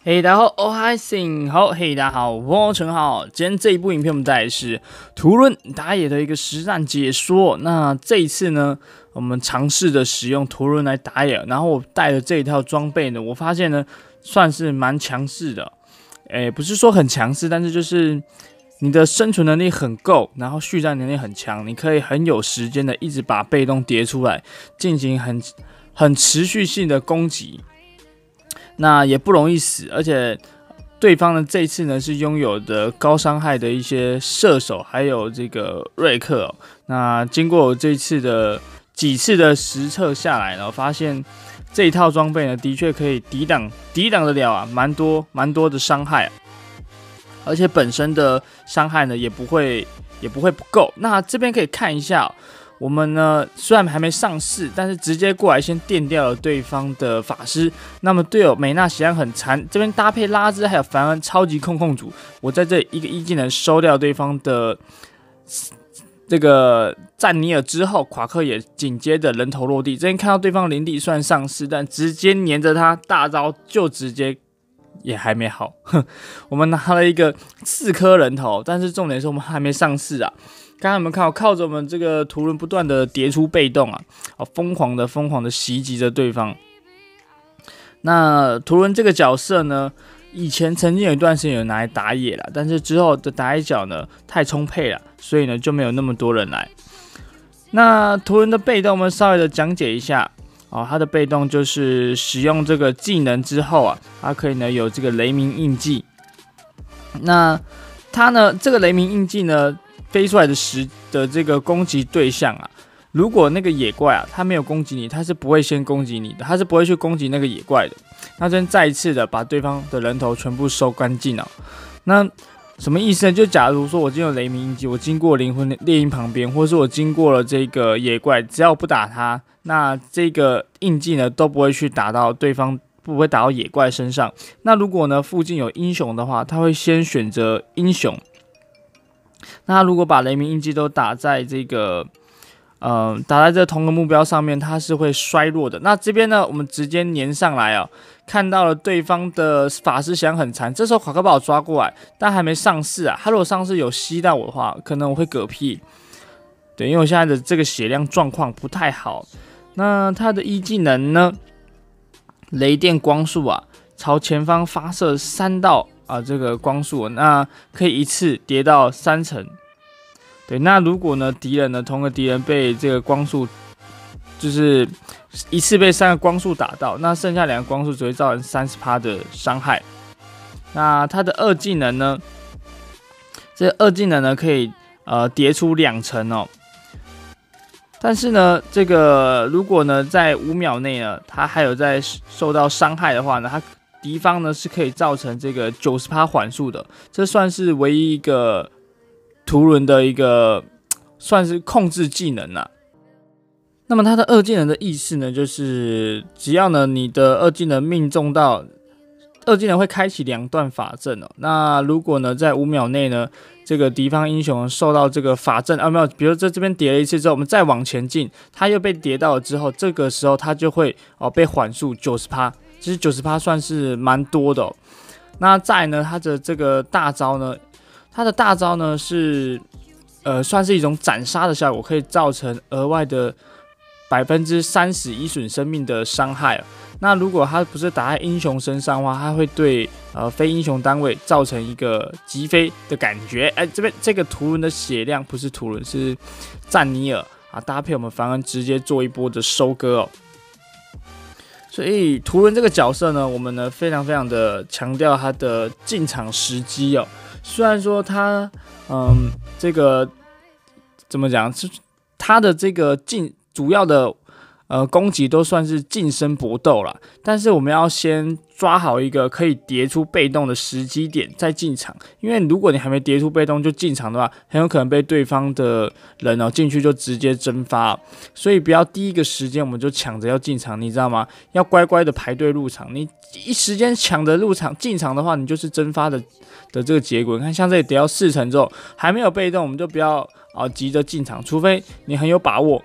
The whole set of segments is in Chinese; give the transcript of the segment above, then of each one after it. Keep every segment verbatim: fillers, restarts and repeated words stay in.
嘿，大家好，哦嗨，信好，嘿，大家好，我陈浩。今天这一部影片我们带来是图伦打野的一个实战解说。那这一次呢，我们尝试的使用图伦来打野，然后我带的这一套装备呢，我发现呢算是蛮强势的。诶，不是说很强势，但是就是你的生存能力很够，然后续战能力很强，你可以很有时间的一直把被动叠出来，进行很很持续性的攻击。那也不容易死，而且对方呢这一次呢是拥有的高伤害的一些射手，还有这个瑞克、哦。那经过我这一次的几次的实测下来呢，发现这一套装备呢的确可以抵挡抵挡得了啊，蛮多蛮多的伤害、啊，而且本身的伤害呢也不会也不会不够。那这边可以看一下、哦。我们呢虽然还没上市，但是直接过来先电掉了对方的法师。那么队友美娜血量很残，这边搭配拉兹还有凡恩超级控控组，我在这一个一技能收掉对方的这个赞尼尔之后，夸克也紧接着人头落地。这边看到对方林地虽然上市，但直接黏着他，大招就直接也还没好。我们拿了一个四颗人头，但是重点是我们还没上市啊。刚才我们看，靠着我们这个图伦不断的叠出被动啊，疯狂的疯狂的袭击着对方。那图伦这个角色呢，以前曾经有一段时间有拿来打野啦，但是之后的打野角呢太充沛了，所以呢就没有那么多人来。那图伦的被动我们稍微的讲解一下哦，他的被动就是使用这个技能之后啊，他可以呢有这个雷鸣印记。那他呢这个雷鸣印记呢，飞出来的时的这个攻击对象啊，如果那个野怪啊，他没有攻击你，他是不会先攻击你的，他是不会去攻击那个野怪的。那这边再一次的把对方的人头全部收干净了。那什么意思呢？就假如说我经过雷鸣印记，我经过灵魂猎鹰旁边，或是我经过了这个野怪，只要我不打他，那这个印记呢都不会去打到对方，不会打到野怪身上。那如果呢附近有英雄的话，他会先选择英雄。那他如果把雷鸣印记都打在这个，呃，打在这同个目标上面，它是会衰弱的。那这边呢，我们直接粘上来啊、哦，看到了对方的法师想很残，这时候夸克把我抓过来，但还没上市啊。他如果上市有吸到我的话，可能我会嗝屁。对，因为我现在的这个血量状况不太好。那他的一技能呢，雷电光束啊，朝前方发射三道。啊，这个光束，那可以一次叠到三层。对，那如果呢，敌人呢，同个敌人被这个光束，就是一次被三个光束打到，那剩下两个光束只会造成 百分之三十 的伤害。那他的二技能呢，这二技能呢可以呃叠出两层哦。但是呢，这个如果呢在五秒内呢，他还有在受到伤害的话呢，他敌方呢是可以造成这个 百分之九十 缓速的，这算是唯一一个图伦的一个算是控制技能啦、啊。那么它的二技能的意思呢，就是只要呢你的二技能命中到，二技能会开启两段法阵哦。那如果呢在五秒内呢，这个敌方英雄受到这个法阵啊没有，比如在这边叠了一次之后，我们再往前进，他又被叠到了之后，这个时候他就会哦被缓速 百分之九十。其实 百分之九十 算是蛮多的、哦。那再来呢，它的这个大招呢，它的大招呢是呃算是一种斩杀的效果，可以造成额外的 百分之三十 一损生命的伤害、哦。那如果它不是打在英雄身上的话，它会对呃非英雄单位造成一个击飞的感觉。哎，这边这个图伦的血量不是图伦，是赞尼尔啊，搭配我们凡恩直接做一波的收割哦。所以图伦这个角色呢，我们呢非常非常的强调他的进场时机哦。虽然说他，嗯，这个怎么讲，是他的这个进主要的呃攻击都算是近身搏斗啦，但是我们要先抓好一个可以叠出被动的时机点再进场，因为如果你还没叠出被动就进场的话，很有可能被对方的人哦进去就直接蒸发、哦，所以不要第一个时间我们就抢着要进场，你知道吗？要乖乖的排队入场，你一时间抢着入场进场的话，你就是蒸发的的这个结果。你看像这里叠到四层之后还没有被动，我们就不要啊、呃、急着进场，除非你很有把握。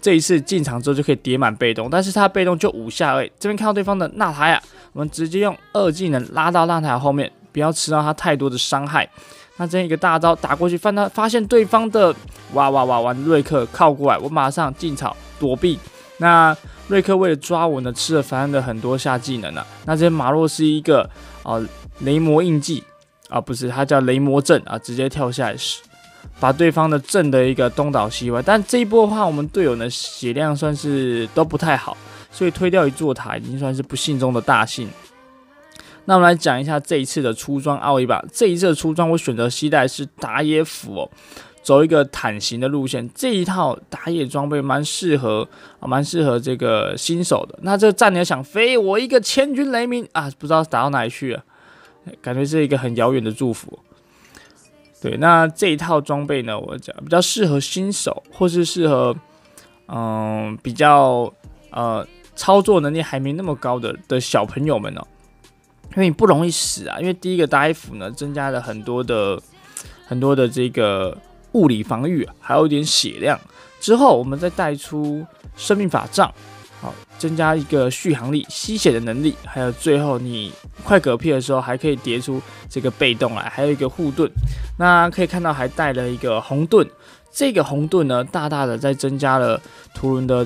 这一次进场之后就可以叠满被动，但是他被动就五下而已。这边看到对方的纳塔亚，我们直接用二技能拉到纳塔亚后面，不要吃到他太多的伤害。那这样一个大招打过去，翻他发现对方的哇哇哇哇瑞克靠过来，我马上进草躲避。那瑞克为了抓我呢，吃了凡恩的很多下技能啊。那这边马洛是一个啊、呃、雷魔印记啊，不是，他叫雷魔阵啊，直接跳下来把对方的阵的一个东倒西歪。但这一波的话，我们队友呢血量算是都不太好，所以推掉一座塔已经算是不幸中的大幸。那我们来讲一下这一次的出装奥利吧。这一次的出装，我选择携带是打野斧哦，走一个坦型的路线。这一套打野装备蛮适合啊，蛮适合这个新手的。那这个战鸟想飞，我一个千军雷鸣啊，不知道打到哪里去了，感觉是一个很遥远的祝福。对，那这一套装备呢，我讲比较适合新手，或是适合嗯比较呃操作能力还没那么高的的小朋友们哦。因为你不容易死啊，因为第一个打野斧呢增加了很多的很多的这个物理防御，还有一点血量。之后我们再带出生命法杖，好，增加一个续航力、吸血的能力，还有最后你快嗝屁的时候还可以叠出这个被动来，还有一个护盾。那可以看到还带了一个红盾，这个红盾呢大大的在增加了图伦的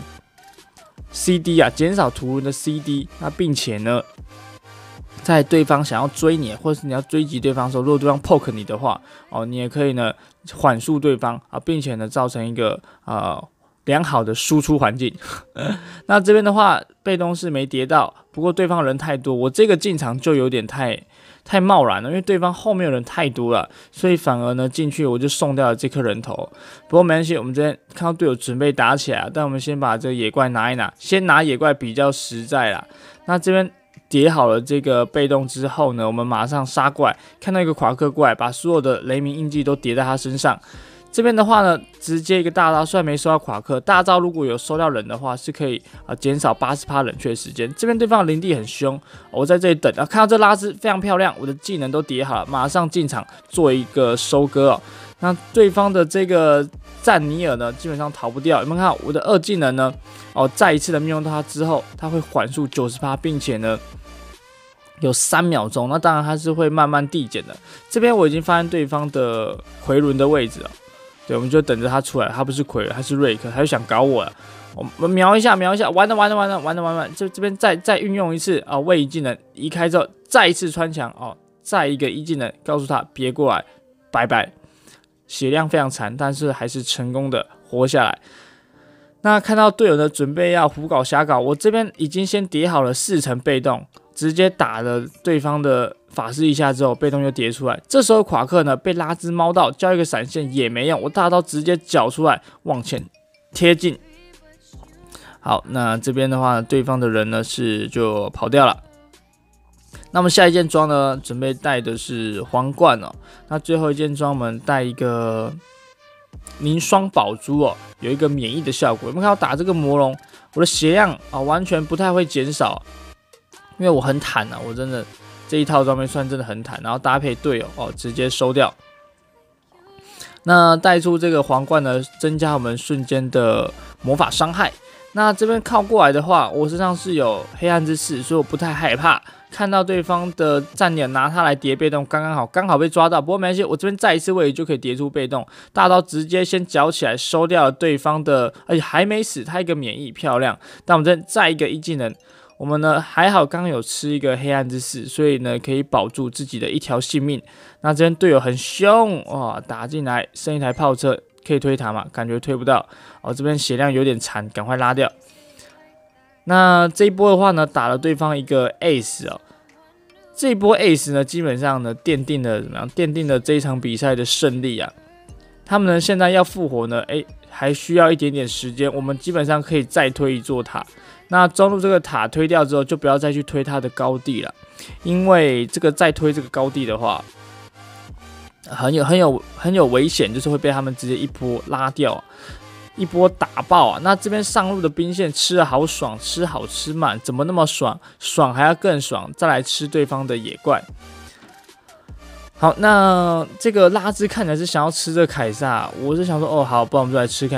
C D 啊，减少图伦的 C D。那并且呢，在对方想要追你，或者是你要追击对方的时候，如果对方 poke 你的话，哦，你也可以呢缓速对方啊，并且呢造成一个呃良好的输出环境。那这边的话，被动是没叠到，不过对方人太多，我这个进场就有点太太贸然了，因为对方后面的人太多了，所以反而呢进去我就送掉了这颗人头。不过没关系，我们这边看到队友准备打起来，但我们先把这个野怪拿一拿，先拿野怪比较实在啦。那这边叠好了这个被动之后呢，我们马上杀怪，看到一个夸克怪，把所有的雷鸣印记都叠在他身上。这边的话呢，直接一个大招，虽然没收到夸克，大招如果有收到人的话，是可以啊减少 百分之八十 冷却时间。这边对方的灵帝很凶，我在这里等啊，看到这拉兹非常漂亮，我的技能都叠好了，马上进场做一个收割哦。那对方的这个赞尼尔呢，基本上逃不掉。有没有看到我的二技能呢？哦，再一次的命中到他之后，他会缓速 百分之九十， 并且呢有三秒钟。那当然它是会慢慢递减的。这边我已经发现对方的奎伦的位置了，对，我们就等着他出来。他不是奎伦，他是瑞克，他就想搞我了。我们瞄一下，瞄一下，完了完了完了完了完了！这这边再再运用一次啊，位移技能移开之后，再一次穿墙哦，再一个一技能告诉他别过来，拜拜。血量非常惨，但是还是成功的活下来。那看到队友呢准备要胡搞瞎搞，我这边已经先叠好了四层被动，直接打了对方的法师一下之后，被动又叠出来。这时候夸克呢被拉兹猫到，交一个闪现也没用，我大刀直接缴出来往前贴近。好，那这边的话，对方的人呢是就跑掉了。那么下一件装呢，准备带的是皇冠哦。那最后一件装我们带一个凝霜宝珠哦，有一个免疫的效果。有没有看到打这个魔龙，我的血量啊、哦、完全不太会减少，因为我很坦啊，我真的这一套装备算真的很坦，然后搭配队友哦，直接收掉。那带出这个皇冠呢，增加我们瞬间的魔法伤害。那这边靠过来的话，我身上是有黑暗之刺，所以我不太害怕。看到对方的战鸟拿它来叠被动，刚刚好，刚好被抓到。不过没关系，我这边再一次位移就可以叠出被动，大刀直接先搅起来，收掉了对方的，而且还没死，他一个免疫，漂亮。但我们这边再一个一技能，我们呢还好，刚刚有吃一个黑暗之刺，所以呢可以保住自己的一条性命。那这边队友很凶哇，打进来，剩一台炮车，可以推塔嘛？感觉推不到哦，这边血量有点残，赶快拉掉。那这一波的话呢，打了对方一个 ace 哦，这一波 ace 呢，基本上呢奠定了怎么样？奠定了这一场比赛的胜利啊。他们呢现在要复活呢，哎，还需要一点点时间，我们基本上可以再推一座塔。那中路这个塔推掉之后，就不要再去推它的高地了，因为这个再推这个高地的话，很有很有很有危险，就是会被他们直接一波拉掉啊。一波打爆啊！那这边上路的兵线吃的好爽，吃好吃满，怎么那么爽？爽还要更爽，再来吃对方的野怪。好，那这个拉兹看起来是想要吃这个凯撒，我是想说，哦，好，不然我们就来吃看看。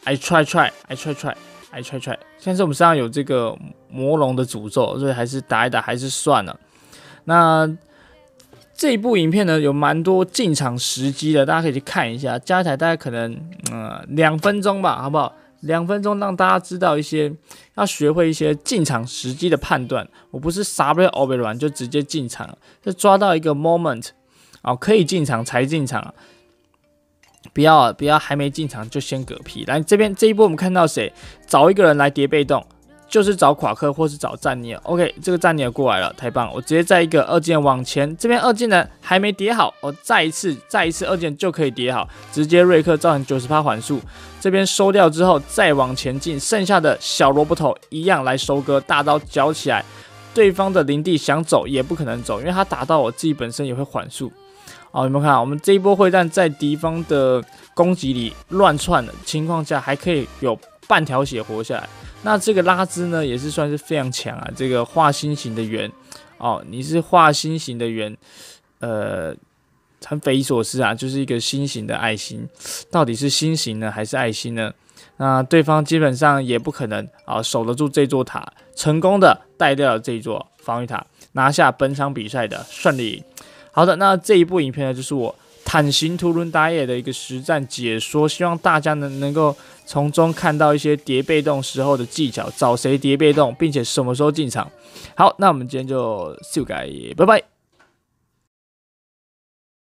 I try try I try try I try try。但是我们身上有这个魔龙的诅咒，所以还是打一打还是算了。那这一部影片呢，有蛮多进场时机的，大家可以去看一下，加起来大概可能呃两分钟吧，好不好？两分钟让大家知道一些，要学会一些进场时机的判断。我不是傻不了欧北软就直接进场，就抓到一个 moment 啊、哦，可以进场才进场，不要不要还没进场就先嗝屁。来这边这一波我们看到谁？找一个人来叠被动。就是找夸克或是找战尼尔 ，OK， 这个战尼尔过来了，太棒了！我直接在一个二件往前，这边二件呢还没叠好，我再一次再一次二件就可以叠好，直接瑞克造成 百分之九十 缓速，这边收掉之后再往前进，剩下的小萝卜头一样来收割，大刀绞起来，对方的林地想走也不可能走，因为他打到我自己本身也会缓速。哦，有没有看到我们这一波会战在敌方的攻击里乱窜的情况下，还可以有半条血活下来？那这个拉兹呢，也是算是非常强啊。这个画心形的圆，哦，你是画心形的圆，呃，很匪夷所思啊，就是一个心形的爱心，到底是心形呢，还是爱心呢？那对方基本上也不可能啊守得住这座塔，成功的带掉了这一座防御塔，拿下本场比赛的胜利。好的，那这一部影片呢，就是我坦行图伦打野的一个实战解说，希望大家呢能够从中看到一些叠被动时候的技巧，找谁叠被动，并且什么时候进场。好，那我们今天就修改，拜拜。